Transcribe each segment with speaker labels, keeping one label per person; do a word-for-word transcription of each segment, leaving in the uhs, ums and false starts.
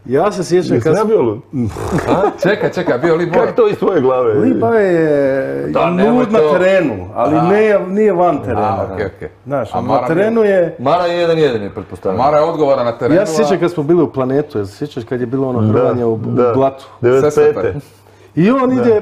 Speaker 1: Ja se sjećam
Speaker 2: kad... Jesi bio lud?
Speaker 3: Čekaj, čekaj, bio Liboj.
Speaker 2: Kako to iz tvoje glave?
Speaker 1: Liboj je lud na terenu, ali nije van terena. Znaš, na terenu je...
Speaker 4: Mara je jedan jedan je pretpostavljeno.
Speaker 3: Mara je odgovora na terenu.
Speaker 1: Ja se sjećam kad smo bili u Planetu, ja se sjećam kad je bilo ono hrvanje u blatu.
Speaker 2: devedeset pete.
Speaker 1: I on ide,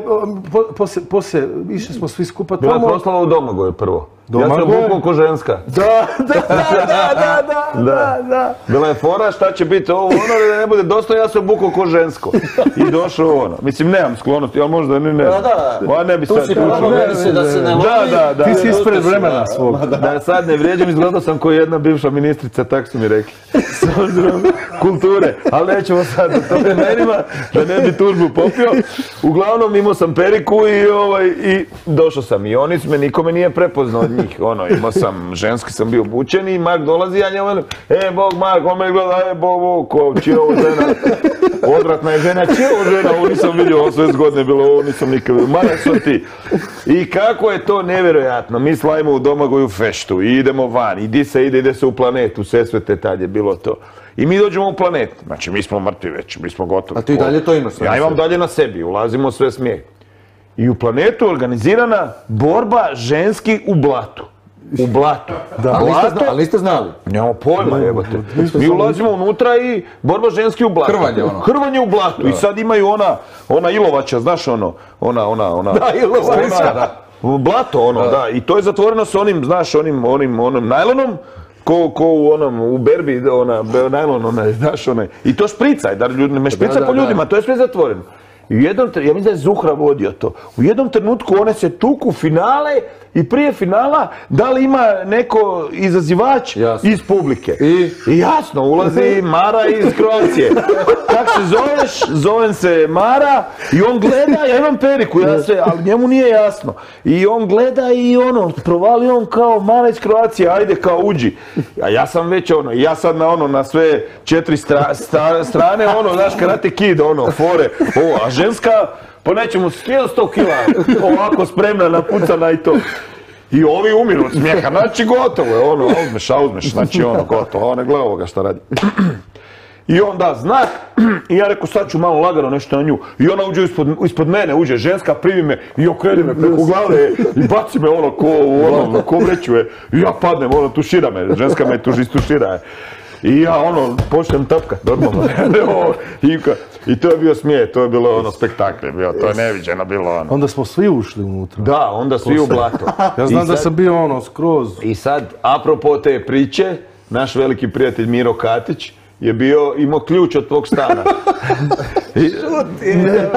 Speaker 1: poslije, išli smo svi skupa tamo.
Speaker 2: Bila proslava u Domagoju prvo. Ja sam obukao ko ženska.
Speaker 1: Da, da, da, da, da, da.
Speaker 2: Bila je fora šta će biti ovo, ono da ne bude dosta, ja sam obukao ko žensko. I došao ono. Mislim, nemam sklonosti, ali možda ni ne.
Speaker 4: Da, da,
Speaker 2: da. Ne bi sad
Speaker 4: tu si probao se da se ne lomi.
Speaker 2: Da, da, da.
Speaker 1: Ti si ispred vremena svog.
Speaker 2: Da sad ne vrijeđam, izgledao sam ko jedna bivša ministrica, tak su mi rekli. S obzirom kulture. Ali nećemo sad o tome imenima, da ne bi tužbu popio. Uglavnom imao sam periku i, ovaj, i došao sam. I oni me, nikome nije prepoznao od njih. Ono, imao sam, ženski sam bio obučen i Mark dolazi, ja njemu, e, Bog, Mark, on me gleda, e, Bog, Bog, ko, čija ovo žena? Odvratna je žena, čija ovo žena? Ovo nisam vidio, ovo sve zgodne bilo, ovo nisam nikad vidio. Mark su ti. I kako je to nevjerojatno. Mi slavimo u Domagoju feštu i idemo van. I di se ide, ide se u Planetu, Sesvete, tad je bilo to. I mi dođemo u Planet. Znači, mi smo mrtvi već, mi smo gotovi.
Speaker 4: A ti dalje to imaš?
Speaker 2: Ja imam dalje na sebi, ulazimo sve smijeh. I u Planetu je organizirana borba ženski u blatu. U blatu.
Speaker 4: Ali niste znali?
Speaker 2: Nemamo pojma, jebote. Mi ulazimo unutra i borba ženski u blatu.
Speaker 3: Hrvanje ono.
Speaker 2: Hrvanje u blatu. I sad imaju ona, ona Ilovača, znaš ono, ona, ona, ona.
Speaker 4: Da, Ilovača, da.
Speaker 2: Blato ono, da. I to je zatvoreno s onim, znaš, onim, onim, onim najlonom. Ko, ko u onom, u berbi, ona, najlon, onaj, znaš, onaj. I to špricaj, da ljudi, me šprica po ljudima, to je sve zatvoreno. I u jednom, ja mislim da je Zuhra vodio to. U jednom trenutku one se tuku finale i prije finala da li ima neko izazivač iz publike. I jasno, ulazi Mara iz Kroacije. Kako se zoveš? Zovem se Mara i on gleda, ja imam periku, ja se, ali njemu nije jasno. I on gleda i ono, provali on kao Mara iz Kroacije, ajde kao uđi. A ja sam već ono, ja sad na ono, na sve četiri strane, ono, znaš, Karate Kid, ono, fore, ovo, a ženska, po nečemu sto kila, ovako spremna, napucana i to. I ovi umiru od smijeha, znači gotovo je, ono, uzmeš, a uzmeš, znači ono, gotovo, ono, gle ovoga šta radi. I on da znak, i ja rekao sad ću malo lagano nešto na nju. I ona uđe ispod, ispod mene, uđe ženska, primi me i okreni me preko glave i baci me ono ko, ono, ko vrećuje. I ja padnem, ono, tušira me, ženska me tuži, tušira je. I ja ono, počnem tapkat, normalno. I to je bio smije, to je bilo ono spektakl, to je neviđeno bilo ono.
Speaker 1: Onda smo svi ušli unutra.
Speaker 2: Da, onda svi u blato.
Speaker 1: Ja znam da sam bio ono, skroz.
Speaker 2: I sad, apropo te priče, naš veliki prijatelj Miro Katić je bio, imao ključ od tvog stana.
Speaker 4: Šuti!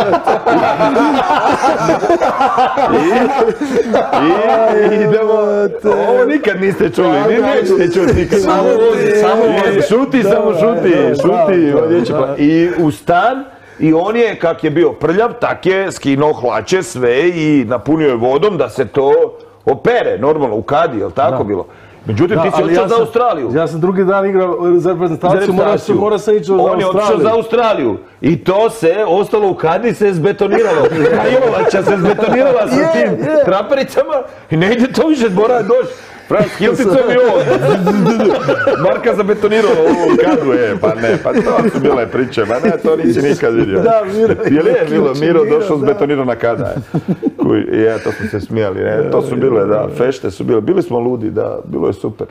Speaker 2: I idemo, ovo nikad niste čuli, ni nećete čuti nikad.
Speaker 4: Samo vozi, samo vozi.
Speaker 2: Šuti, samo šuti, šuti. I u stan, i on je, kak je bio prljav, tak je skinuo hlače sve i napunio je vodom da se to opere, normalno, u kadi, je li tako bilo? Međutim, ti si otišao za Australiju.
Speaker 1: Ja sam drugi dan igrao za reprezentaciju, mora se ići za Australiju.
Speaker 2: On je otišao za Australiju. I to se, ostalo u kadi, se zbetoniralo. A Ilovača se zbetonirala sa tim trapericama i ne ide to više, mora doći. Franz Hiltica mi ovo. Marka zabetonirala ovu kadu, e, pa ne, pa to su bile priče, pa ne, to nisi nikad vidio.
Speaker 1: Da, Miro.
Speaker 2: Je li je bilo, Miro došao zbetonirana kada, i ja, to smo se smijali, ne, to su bile, da, fešte su bile, bili smo ludi, da, bilo je super.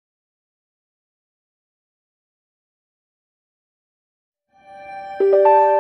Speaker 5: Thank you.